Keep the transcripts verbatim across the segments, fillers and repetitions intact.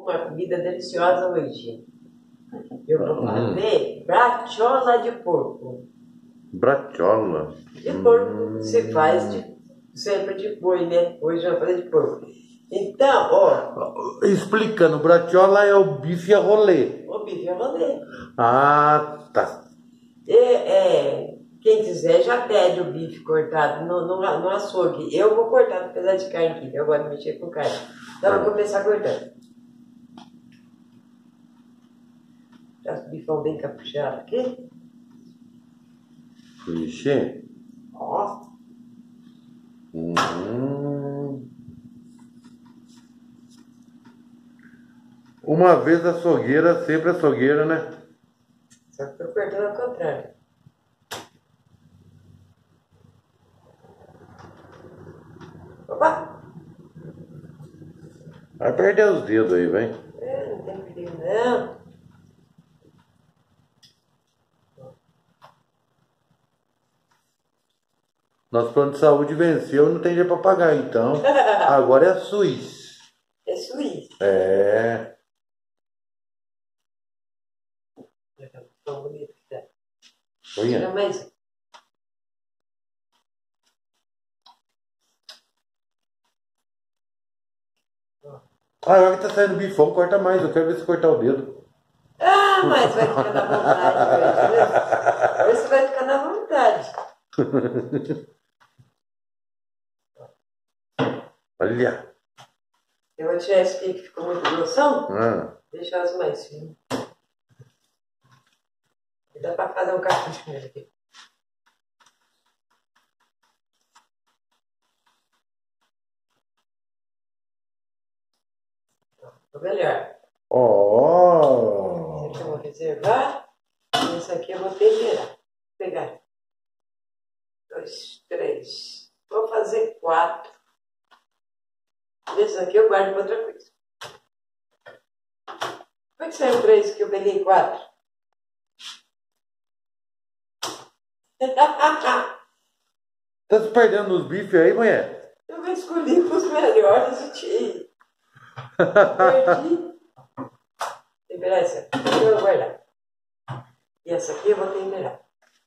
uma comida deliciosa hoje. Eu vou fazer bratiola de porco. Bratiola? De porco hum. se faz de, sempre de boi, né? Hoje eu vou fazer de porco. Então, ó... Explicando, bratiola é o bife a rolê. O bife a rolê. Ah, tá. É, é, quem quiser já pede o bife cortado no, no, no açougue. Eu vou cortar no pedaço de carne aqui, eu gosto de mexer com carne. Então eu vou começar cortando. Já o bifão bem caprichado aqui. Mexer? Ó. Uhum. Uma vez açougueira, sempre açougueira, né? Só que eu tô cortando ao contrário. Opa! Vai perder os dedos aí, vem. É, não tem perigo não. Nosso plano de saúde venceu, não tem dinheiro pra pagar, então. Agora é a Suíça. É Suíça. É. Tão bonito que tá. Olha. Tira mais. Ah, agora que tá saindo bifão, corta mais. Eu quero ver se cortar o dedo. Ah, mas vai ficar na vontade hoje. Hoje você vai ficar na vontade. Olha. Eu vou tirar esse aqui que ficou muito grossão. Ah. Deixar os mais finos. Dá pra fazer um capricho nele aqui. Ficou melhor. Oh. Esse aqui eu vou reservar. E esse aqui eu vou temperar. Vou pegar. Dois, três. Vou fazer quatro. Esse aqui eu guardo para outra coisa. Como é que saiu três que eu peguei quatro? Tá se perdendo nos bifes aí, mulher? Eu vou escolher os melhores e te perdi. Temperar essa aqui, eu vou guardar. E essa aqui eu vou temperar.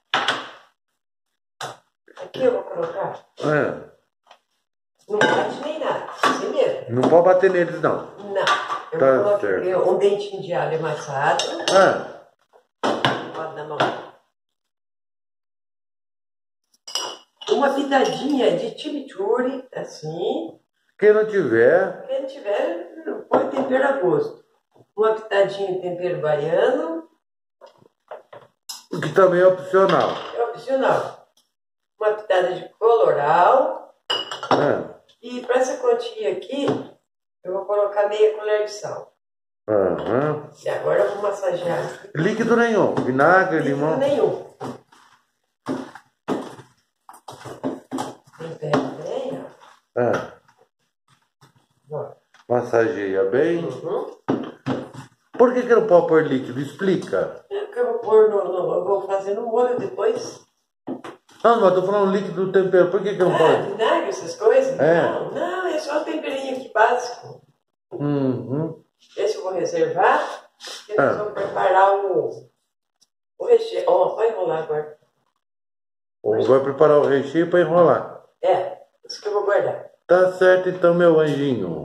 Aqui eu vou colocar. É. Não bate nem nada, assim mesmo. Não pode bater neles, não. Não. Eu Tá vou colocar certo. um dentinho de alho amassado. Ah. Pode dar uma... Uma pitadinha de chimichurri, assim. Quem não tiver... Quem não tiver, põe tempero a gosto. Uma pitadinha de tempero baiano. Que também é opcional. É opcional. Uma pitada de colorau. Ah. E para essa quantia aqui, eu vou colocar meia colher de sal. Aham. E agora eu vou massagear. Líquido nenhum. Vinagre, Líquido limão. nenhum. Tempera bem, ó. Ah. Ó. Massageia bem. Uhum. Por que que não pode pôr líquido? Explica. É que eu vou pôr no, no, eu vou fazer no molho depois. Ah, mas eu tô falando líquido do tempero. Por que que não Ah, pode? vinagre, essas coisas? É. Não, não, é só um temperinho aqui básico. Uhum. Esse eu vou reservar. E nós Ah. vamos preparar o, o recheio. Ó, vai enrolar agora. Ou vai preparar o recheio para enrolar. É, isso que eu vou guardar. Tá certo então, meu anjinho.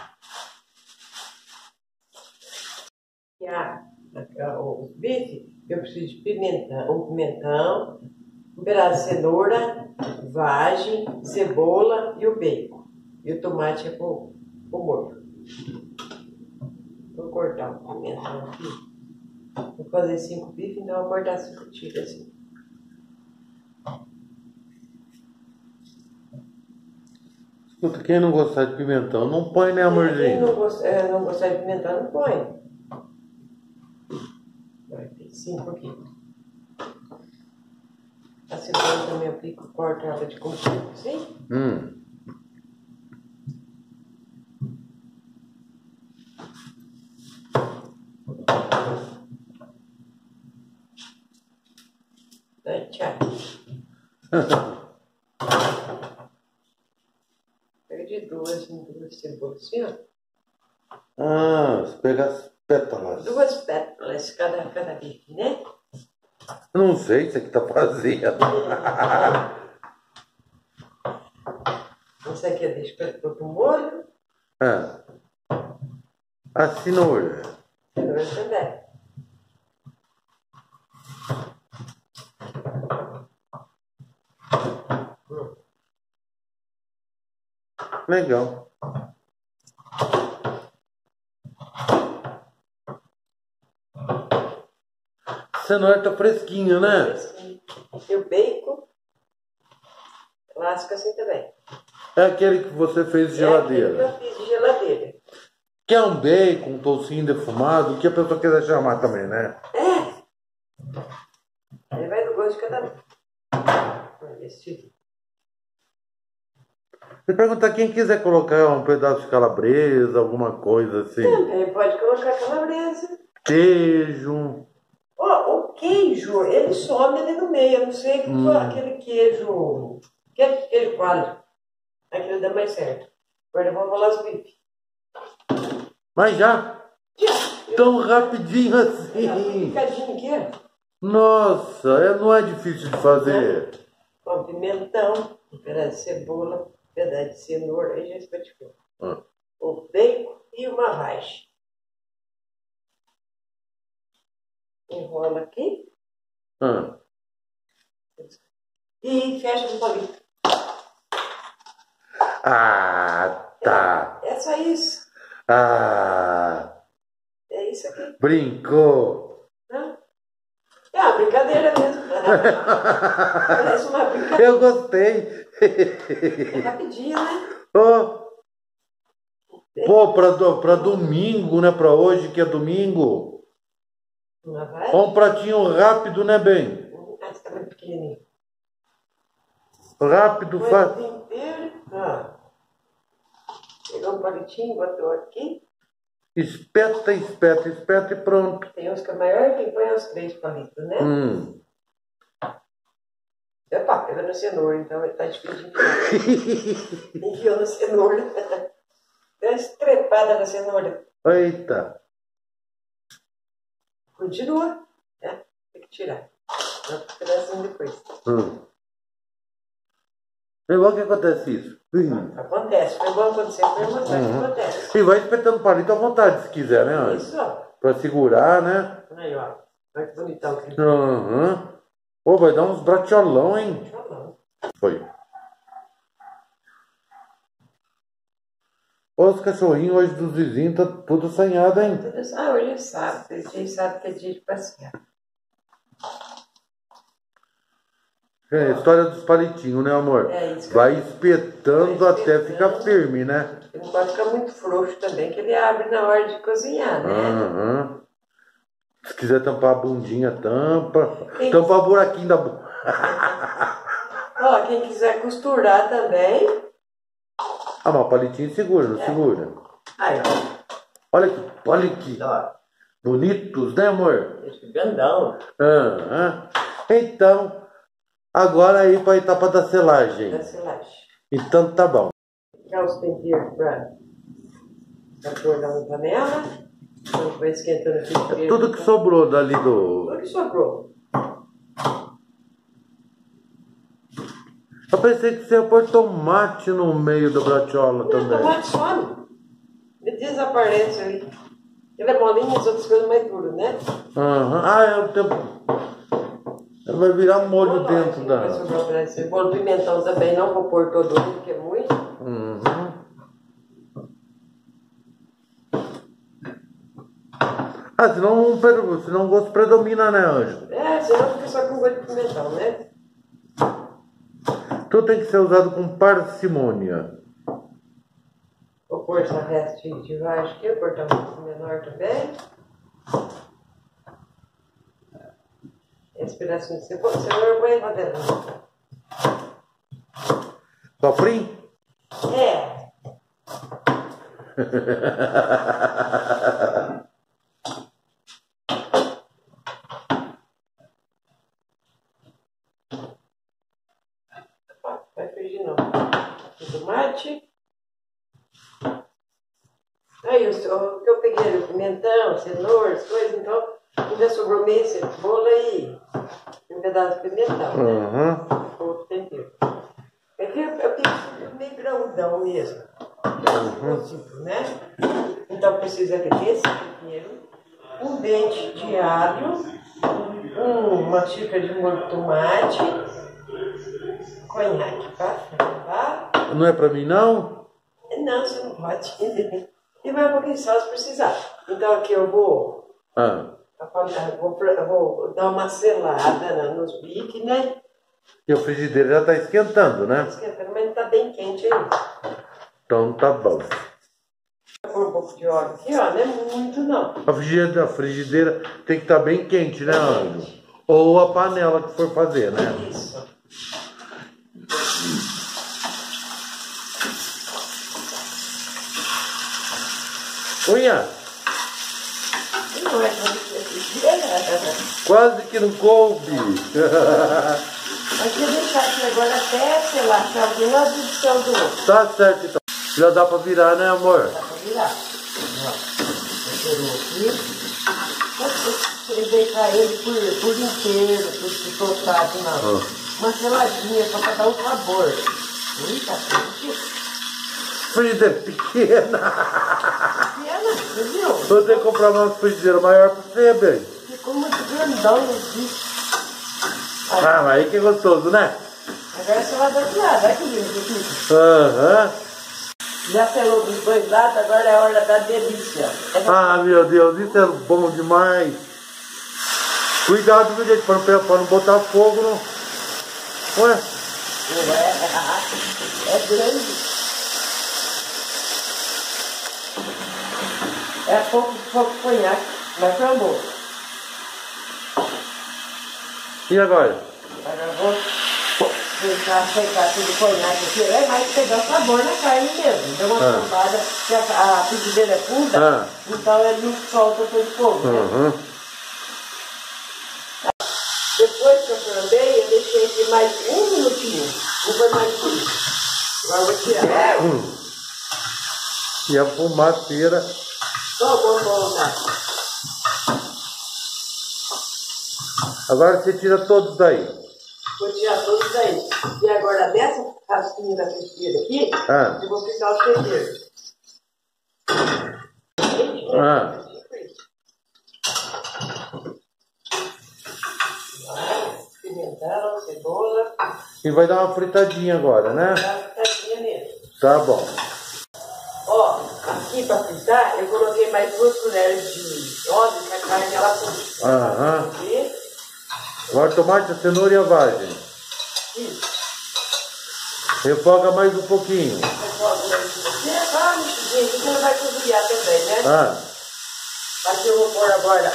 E a, a, o bife, eu preciso de pimentão, um pimentão, um pedaço de cenoura, vagem, cebola e o bacon. E o tomate é pro, pro molho. Vou cortar o pimentão aqui. Vou fazer cinco bifes, então eu vou cortar cinco tiras assim. Escuta, quem não gostar de pimentão, não põe, né, Quem amorzinho? não gostar, é, não gostar de pimentão, não põe. Vai ter cinco aqui. A cebola também eu pico, corto ela de comprido, assim. Hum. Aí, tchau. Perdi duas, duas cebolas assim, ó. Ah, você pega as pétalas. Duas pétalas cada, cada bife, né? Não sei o que você tá fazendo. Isso aqui eu deixo para pôr pro molho. Ah, a cenoura. Cenoura também. Hum. Legal. Cenoura tá fresquinha, né? Fresquinho. E o bacon, clássico assim também. É aquele que você fez de geladeira. É aquele que eu fiz de geladeira. Que é um bacon, um toucinho defumado, o que a pessoa quiser chamar também, né? É. Aí vai do gosto de cada um. Olha esse. Se perguntar quem quiser colocar um pedaço de calabresa, alguma coisa assim. Também pode colocar calabresa. Queijo. Ó, o queijo, ele some ali no meio. Eu não sei que Hum. foi aquele queijo. Aquele queijo coalho. Aquele dá mais certo. Agora vamos falar os bifes. Mas já? Já. Tão rapidinho Já, assim. picadinho aqui, ó. Nossa, é, não é difícil de fazer. Com pimentão, um pedaço de cebola, um pedaço de cenoura, aí já espatifou. Ah. O bacon e uma vagem. Enrola aqui Ah. e fecha com palito. Ah, tá. É, é só isso. Ah, É isso aqui. brincou. Né? É uma brincadeira mesmo. Parece uma brincadeira. Eu gostei. É rapidinho, né? Oh. Pô, pra, do- pra domingo, né? Pra hoje que é domingo. Uma vai. Um pratinho rápido, né, bem? Ah, você tá muito pequenininho. Rápido, Põe fácil. o inteiro. Ah. Pegou um palitinho, botou aqui. Espeta, espeta, espeta e pronto. Tem uns que é maior, tem que põe uns três palitos, né? Hum. Epa, pegou na cenoura, então ele tá difícil de enfiar. Enfiou na cenoura. Deu uma estrepada na cenoura. Eita. Continua, né? Tem que tirar. Dá um pedacinho depois. Hum. É igual que acontece isso. Hum. Acontece, foi igual acontecer, foi uma coisa que Uhum. acontece. E vai espetando palito à vontade, se quiser, né, Anjo? Isso, ó. Pra segurar, né? Aí, ó. Olha que bonitão que ele Uhum. Pô, vai dar uns bratiolão, hein? tá falando. Foi. Os cachorrinhos hoje dos vizinhos tá tudo assanhado, hein? Tudo isso- Ah, hoje é sábado. Ele sabe que é dia de passear. É, a história dos palitinhos, né, amor? É isso que Vai eu- espetando Vai até espetando. ficar firme, né? Ele não pode ficar muito frouxo também, que ele abre na hora de cozinhar, né? Aham. Se quiser tampar a bundinha, tampa. Quem- Tampa o buraquinho da bunda. Ó, quem quiser costurar também. Ah, mas o palitinho segura, não É. segura. Aí, ó. Olha aqui, olha aqui. Ó, Bonitos, né, amor? esse grandão. Aham. Então, agora aí para a etapa da selagem. Da selagem. Então tá bom. Pegar os temperos pra, pra pôr na panela. Então vai esquentando aqui. o tempero. Tudo que sobrou dali do. Tudo que sobrou. Eu pensei que você ia pôr tomate no meio da bratiola Não, também. tomate some. Ele desaparece ali. Ele é molinho, as outras coisas mais duras, né? Aham. Ah, é o tempo. Vai virar molho Não, dentro não, da. vai sobrar um pedaço de cebola. Pimentão também não vou pôr todo ele, porque é muito. Uhum. Ah, senão, um senão o gosto predomina, né, Anjo? É, senão fica só com gosto de pimentão, né? Tudo tem que ser usado com parcimônia. Vou pôr essa restinha de baixo aqui, vou cortar um pouco menor também. Esse pedacinho de cebola, cebola eu vou enrodelando. Sofrim? É. Vai frigir não. O tomate. Aí, o, o que pimentão, cenoura, as coisas, então ainda sobrou meio cebola e um pedaço de pimentão, né? Uhum. Outro tempero. É que eu, eu tenho meio grãozão mesmo. Uhum. Né? Então precisa desse tempero, um dente de alho, um, uma xícara de molho de tomate, conhaque, tá? Não é pra mim, não? Não, você não pode. E vai um pouquinho de sal se precisar. Então aqui eu vou, Ah. eu vou, eu vou dar uma selada nos biques, né? E a frigideira já está esquentando, né? Está esquentando, mas não está bem quente ainda. Então tá bom. Vou pôr um pouco de óleo aqui, ó. Não é muito, não. A frigideira, a frigideira tem que estar tá bem quente, né, Anjo? Ou a panela que for fazer, né? Isso. Unha! Não é frigideira. Quase que não coube. Mas vou deixar aqui agora até, sei lá, achar alguém lá do céu do outro. Tá certo, então. Já dá pra virar, né, amor? Dá pra virar. Ó, temperou aqui. Pode deitar ele por, por inteiro, por picotado, não. Ah. Uma seladinha só pra dar um sabor. Eita, que frigideira pequena. Pequena, você viu? Vou ter que comprar uma frigideira maior pra você, bem. Ficou muito grandão aqui. Ah, mas aí que é gostoso, né? Agora você vai dar outro lado, olha que lindo aqui. Aham. Já selou dos dois lados, agora é a hora da delícia. Ah, meu Deus, isso é bom demais. Cuidado, meu gente, para não, para não botar fogo no... Ué? É, é grande. É pouco, pouco conhaque, mas foi bom. E agora? Agora eu vou tentar secar tudo o conhaque aqui. É mais pegar o sabor na carne mesmo. Deu uma tampada, porque a, a frigideira é funda, ah. então ele não solta todo o fogo, né? Uhum. Depois que eu flambei, eu deixei aqui mais um minutinho. Não foi mais por isso. Agora eu vou tirar. Hum. E a fumaceira. Só bom, bom, né? Agora você tira todos daí. Vou tirar todos daí. E agora dessa casquinha da frigideira aqui, ah. eu vou picar os temperos. Ah. Pimentão, cebola. E vai dar uma fritadinha agora, né? Vai dar uma fritadinha mesmo. Tá bom. Ó, aqui para fritar, eu coloquei mais duas colheres de óleo para a carne ela puxa. Aham. Agora tomate, a cenoura e a vagem. Isso. Refoga mais um pouquinho. Refoga mais um pouquinho. É só uma mexidinha aqui que ela vai cozinhar também, né? Ah. Aqui eu vou pôr agora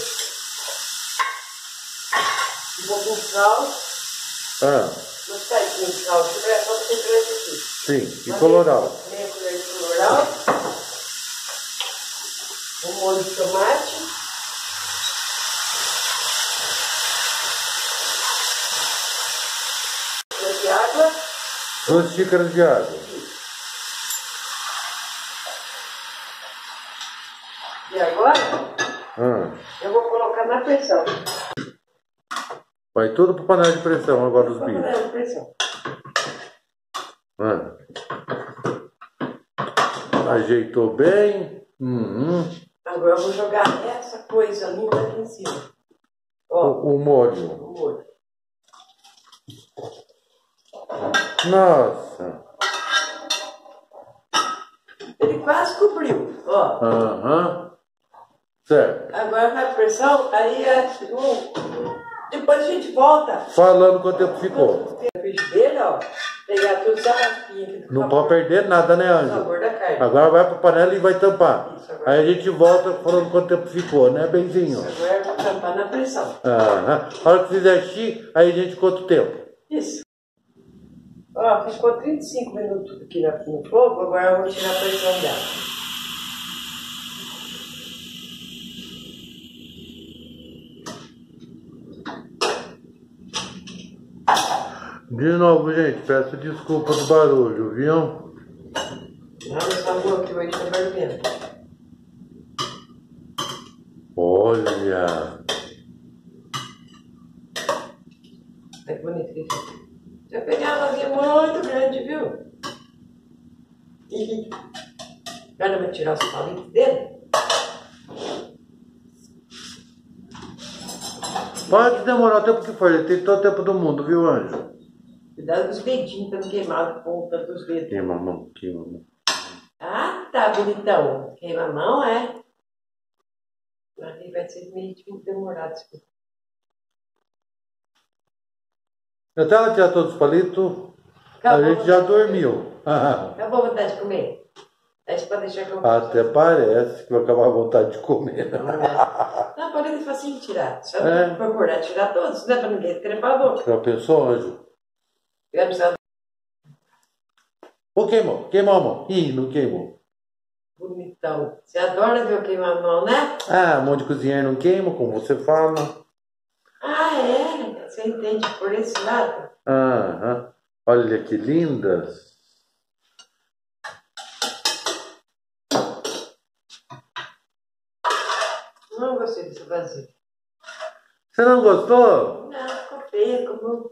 um pouquinho de sal. Ah. Não sai de sal, é só você ver esse aqui. Sim, e coloral. Meia colher de coloral. Um molho de tomate. De água. Duas xícaras de água. E agora, ah. eu vou colocar na pressão. Vai tudo para panela de pressão agora os bichos. Panela de pressão. Ah. Ajeitou bem. Uhum. Agora eu vou jogar essa coisa linda aqui em cima. Ó, o, o molho. O molho. Nossa. Ele quase cobriu, ó. Aham. Uhum. Certo. Agora vai a pressão, aí é... depois a gente volta. Falando quanto tempo ficou. A frigideira, ó. Pegar tudo essa raspinha. Não pode perder nada, né, Anjo? O sabor da carne. Agora vai para a panela e vai tampar. Isso, agora... Aí a gente volta falando quanto tempo ficou, né, benzinho? Isso, agora vai tampar na pressão. Aham. A hora que fizer xixi, aí a gente conta o tempo. Isso. Ó, ficou trinta e cinco minutos aqui no fogo, agora eu vou tirar a pressão dela. De novo, gente, peço desculpa do barulho, viu? Não, essa rua aqui hoje tá barulhento. Olha! Olha que bonito que fica. Eu peguei uma vasilha muito grande, viu? Agora vai tirar os palitos dele. Pode demorar o tempo que for, ele tem todo o tempo do mundo, viu, Anjo? Cuidado com os dedinhos, pra não queimar a ponta dos dedos. Queima a mão, queima a mão. Ah, tá bonitão. Queima a mão, é? Aí vai ser meio demorado. Até ela tirar todos os palitos, a gente já dormiu. Acabou a vontade de comer. Acho que pode deixar que eu... Até parece que vai acabar a vontade de comer. Não, palito é facinho de tirar. Só É. procurar tirar todos, né? Pra ninguém trepar a boca. Já pensou, Anjo? Eu precisava... Ô, queimou, queimou a mão. Ih, não queimou. Bonitão. Você adora ver eu queimar a mão, né? Ah, mão de cozinheiro não queima, como você fala. Ah, é? Você entende por esse lado? Aham. Olha que lindas. Não gostei dessa vasilha. Você não gostou? Não, ficou feio, ficou...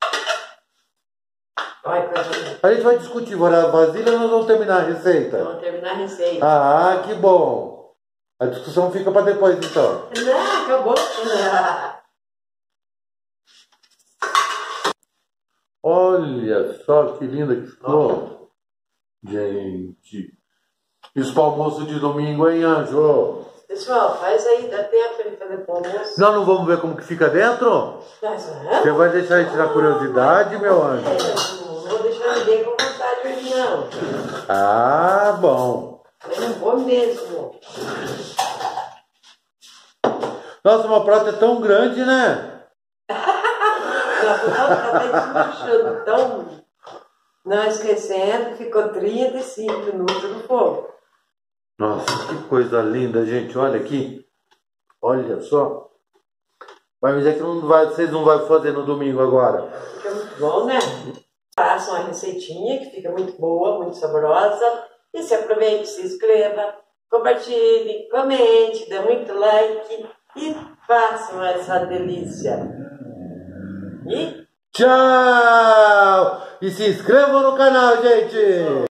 Olha, coisa linda. A gente vai discutir agora a vasilha ou nós vamos terminar a receita? Vamos terminar a receita. Ah, que bom. A discussão fica para depois, então. Não, acabou. Olha só que linda que ficou. Gente. Isso para almoço de domingo, hein, Anjo? Pessoal, faz aí, dá tempo pra ele fazer pro almoço. Nós não vamos ver como que fica dentro? Mas, Você vai deixar a gente na curiosidade, meu anjo? não vou deixar ninguém com vontade hoje, não. Ah, bom. Eu não vou mesmo. Nossa, uma prata é tão grande, né? Ela tá até desmanchando. Então, não esquecendo, ficou trinta e cinco minutos no fogo. Nossa, que coisa linda, gente. Olha aqui. Olha só. Vai me dizer que não vai, vocês não vão fazer no domingo agora. Fica muito bom, né? Façam a receitinha, que fica muito boa, muito saborosa. E se aproveite, se inscreva, compartilhe, comente, dê muito like e façam essa delícia. E Tchau! E se inscrevam no canal, gente!